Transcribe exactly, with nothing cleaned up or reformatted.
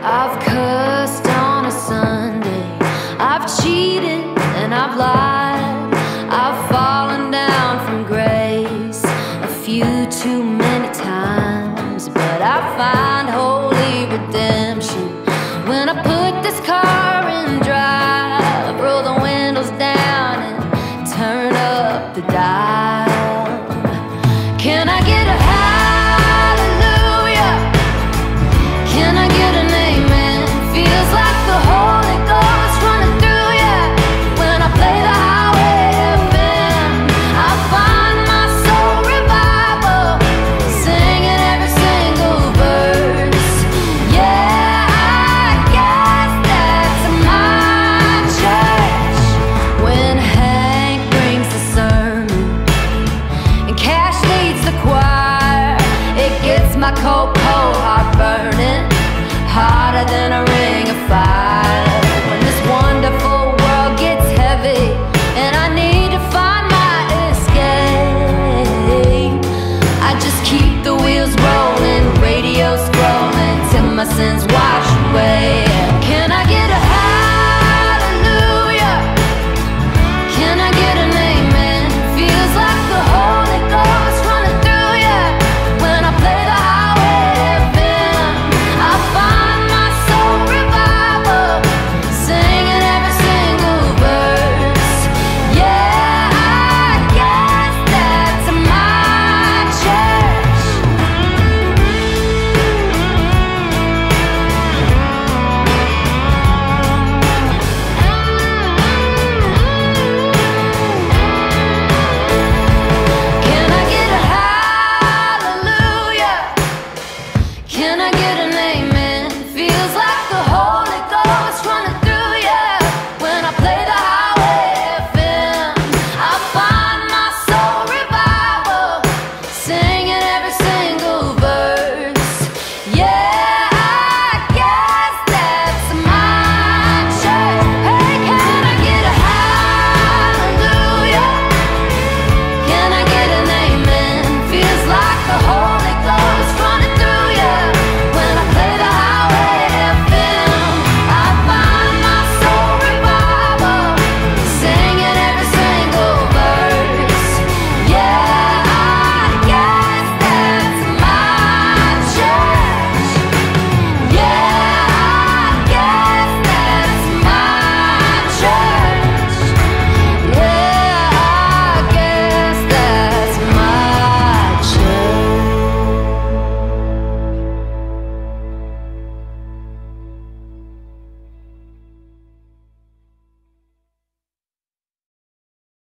I've cursed on a Sunday, I've cheated and I've lied, I've fallen down from grace a few too many times, but I find holy redemption when I put this car in drive, roll the windows down and turn up the dial. Can I get a hallelujah? Can I get an amen? Feels like the Holy Ghost running through ya when I play the highway F M. I find my soul revival, singing every single verse. Yeah, I guess that's my church. When Hank brings the sermon and Cash leads the choir, it gets my cold, cold heart burning hotter than a ring of fire. When this wonderful world gets heavy and I need to find my escape, I just keep the wheels rolling, radio scrolling till my sins wash away.